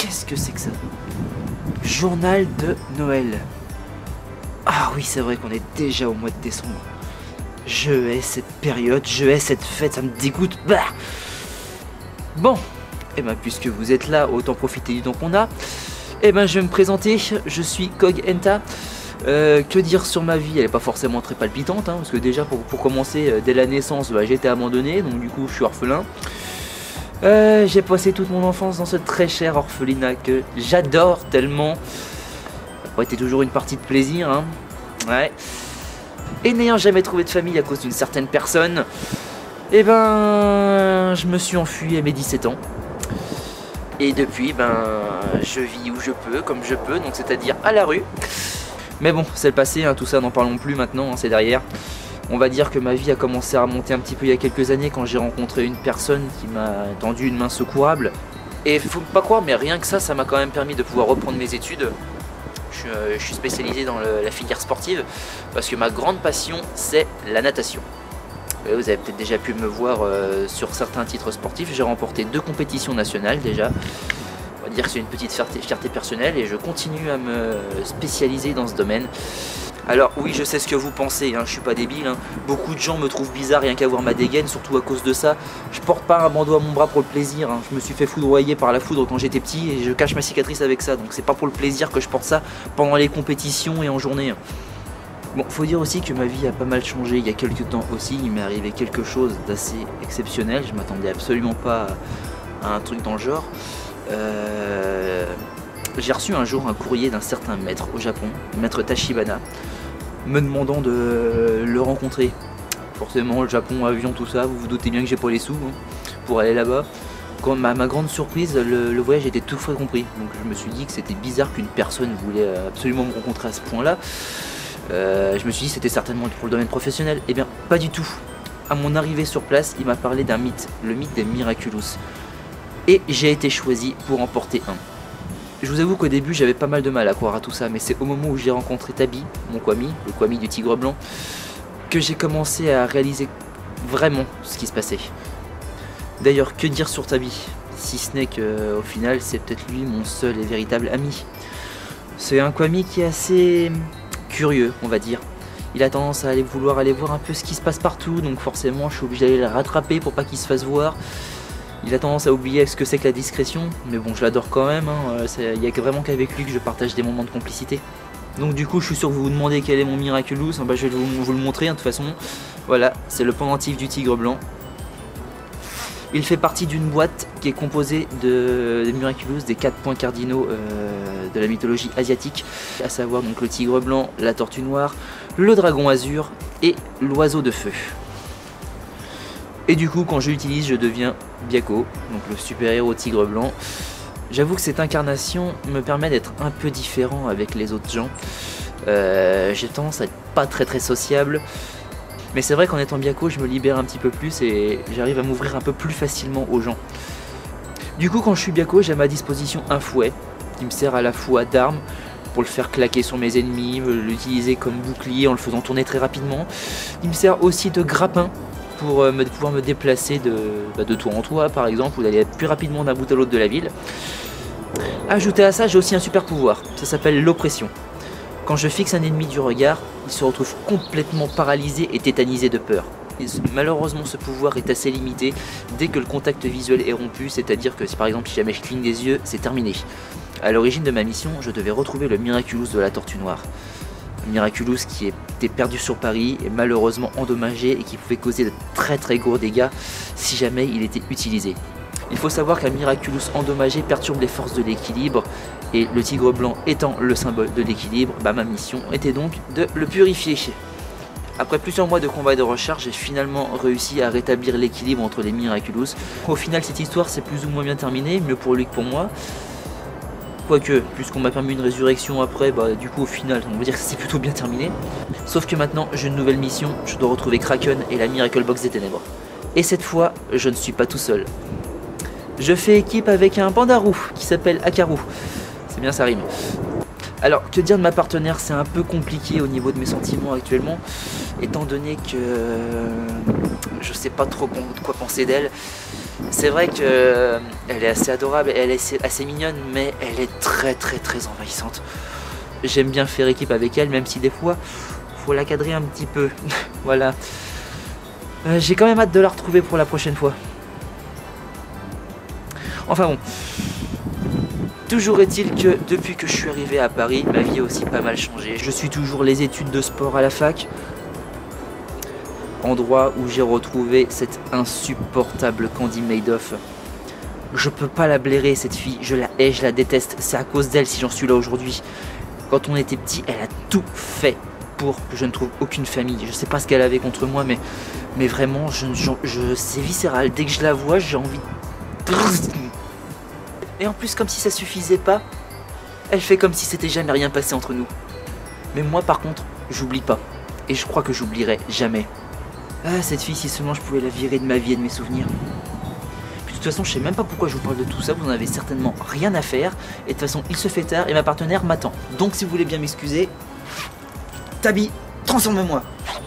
Qu'est-ce que c'est que ça? Journal de Noël. Ah oui, c'est vrai qu'on est déjà au mois de décembre. Je hais cette période, je hais cette fête, ça me dégoûte. Bah bon, et ben puisque vous êtes là, autant profiter du temps qu'on a. Et ben je vais me présenter, je suis Kog Enta. Que dire sur ma vie? Elle n'est pas forcément très palpitante, hein, parce que déjà pour commencer, dès la naissance, bah, j'ai été abandonné, donc du coup je suis orphelin. J'ai passé toute mon enfance dans ce très cher orphelinat que j'adore tellement. Ça aurait été toujours une partie de plaisir, hein. Ouais. Et n'ayant jamais trouvé de famille à cause d'une certaine personne, et ben je me suis enfui à mes 17 ans. Et depuis, ben je vis où je peux, comme je peux, donc c'est-à-dire à la rue. Mais bon, c'est le passé, hein, tout ça n'en parlons plus maintenant, hein, c'est derrière. On va dire que ma vie a commencé à remonter un petit peu il y a quelques années quand j'ai rencontré une personne qui m'a tendu une main secourable. Et faut pas croire, mais rien que ça m'a quand même permis de pouvoir reprendre mes études. Je suis spécialisé dans la filière sportive parce que ma grande passion c'est la natation. Vous avez peut-être déjà pu me voir sur certains titres sportifs. J'ai remporté 2 compétitions nationales déjà. On va dire que c'est une petite fierté personnelle et je continue à me spécialiser dans ce domaine. Alors oui, je sais ce que vous pensez, hein, je suis pas débile, hein. Beaucoup de gens me trouvent bizarre rien qu'à voir ma dégaine, surtout à cause de ça. Je porte pas un bandeau à mon bras pour le plaisir, hein. Je me suis fait foudroyer par la foudre quand j'étais petit et je cache ma cicatrice avec ça. Donc c'est pas pour le plaisir que je porte ça pendant les compétitions et en journée. Bon, faut dire aussi que ma vie a pas mal changé il y a quelques temps aussi. Il m'est arrivé quelque chose d'assez exceptionnel, je m'attendais absolument pas à un truc dans le genre. J'ai reçu un jour un courrier d'un certain maître au Japon, maître Tachibana, me demandant de le rencontrer. Forcément, le Japon, avion, tout ça, vous vous doutez bien que j'ai pas les sous, hein, pour aller là-bas. Quand ma grande surprise, le voyage était tout frais compris. Donc je me suis dit que c'était bizarre qu'une personne voulait absolument me rencontrer à ce point-là. Je me suis dit que c'était certainement pour le domaine professionnel. Eh bien, pas du tout. À mon arrivée sur place, il m'a parlé d'un mythe, le mythe des Miraculous. Et j'ai été choisi pour en porter un. Je vous avoue qu'au début j'avais pas mal de mal à croire à tout ça, mais c'est au moment où j'ai rencontré Tabi, mon kwami, le kwami du tigre blanc, que j'ai commencé à réaliser vraiment ce qui se passait. D'ailleurs, que dire sur Tabi, si ce n'est qu'au final c'est peut-être lui mon seul et véritable ami. C'est un kwami qui est assez curieux, on va dire. Il a tendance à vouloir aller voir un peu ce qui se passe partout, donc forcément je suis obligé d'aller le rattraper pour pas qu'il se fasse voir. Il a tendance à oublier ce que c'est que la discrétion, mais bon, je l'adore quand même, hein. Il n'y a vraiment qu'avec lui que je partage des moments de complicité. Donc du coup, je suis sûr que vous vous demandez quel est mon Miraculous, bah, je vais vous le montrer, hein, de toute façon. Voilà, c'est le pendentif du tigre blanc. Il fait partie d'une boîte qui est composée de Miraculous, des 4 points cardinaux de la mythologie asiatique, à savoir donc le tigre blanc, la tortue noire, le dragon azur et l'oiseau de feu. Et du coup, quand je l'utilise, je deviens Byakko, donc le super-héros tigre blanc. J'avoue que cette incarnation me permet d'être un peu différent avec les autres gens. J'ai tendance à être pas très sociable. Mais c'est vrai qu'en étant Byakko, je me libère un petit peu plus et j'arrive à m'ouvrir un peu plus facilement aux gens. Du coup, quand je suis Byakko, j'ai à ma disposition un fouet qui me sert à la fois d'arme pour le faire claquer sur mes ennemis, l'utiliser comme bouclier en le faisant tourner très rapidement. Il me sert aussi de grappin pour pouvoir me déplacer de toit en toit par exemple, ou d'aller plus rapidement d'un bout à l'autre de la ville. Ajouté à ça, j'ai aussi un super pouvoir, ça s'appelle l'oppression. Quand je fixe un ennemi du regard, il se retrouve complètement paralysé et tétanisé de peur. Et malheureusement, ce pouvoir est assez limité dès que le contact visuel est rompu, c'est-à-dire que si par exemple si jamais je cligne des yeux, c'est terminé. À l'origine de ma mission, je devais retrouver le Miraculous de la tortue noire. Miraculous qui était perdu sur Paris et malheureusement endommagé et qui pouvait causer de très gros dégâts si jamais il était utilisé. Il faut savoir qu'un Miraculous endommagé perturbe les forces de l'équilibre et le tigre blanc étant le symbole de l'équilibre, bah, ma mission était donc de le purifier. Après plusieurs mois de combat et de recherche, j'ai finalement réussi à rétablir l'équilibre entre les Miraculous. Au final, cette histoire s'est plus ou moins bien terminée, mieux pour lui que pour moi. Quoique, puisqu'on m'a permis une résurrection après, bah du coup au final, on va dire que c'est plutôt bien terminé. Sauf que maintenant, j'ai une nouvelle mission, je dois retrouver Kraken et la Miracle Box des Ténèbres. Et cette fois, je ne suis pas tout seul. Je fais équipe avec un pandarou qui s'appelle Akaru. C'est bien, ça rime. Alors, que dire de ma partenaire, c'est un peu compliqué au niveau de mes sentiments actuellement. étant donné que je sais pas trop quoi penser d'elle. C'est vrai que elle est assez adorable, elle est assez mignonne, mais elle est très envahissante. J'aime bien faire équipe avec elle, même si des fois faut la cadrer un petit peu. Voilà. J'ai quand même hâte de la retrouver pour la prochaine fois. Enfin bon. Toujours est-il que depuis que je suis arrivé à Paris, ma vie a aussi pas mal changé. Je suis toujours les études de sport à la fac. Endroit où j'ai retrouvé cette insupportable Candy Madoff. Je peux pas la blairer cette fille, je la hais, je la déteste. C'est à cause d'elle si j'en suis là aujourd'hui. Quand on était petit, elle a tout fait pour que je ne trouve aucune famille. Je sais pas ce qu'elle avait contre moi, mais vraiment, c'est viscéral. Dès que je la vois, j'ai envie de... Et en plus, comme si ça suffisait pas, elle fait comme si c'était jamais rien passé entre nous. Mais moi, par contre, j'oublie pas. Et je crois que j'oublierai jamais. Ah, cette fille, si seulement je pouvais la virer de ma vie et de mes souvenirs. Puis de toute façon, je sais même pas pourquoi je vous parle de tout ça, vous en avez certainement rien à faire. Et de toute façon, il se fait tard et ma partenaire m'attend. Donc si vous voulez bien m'excuser, Tabi, transforme-moi.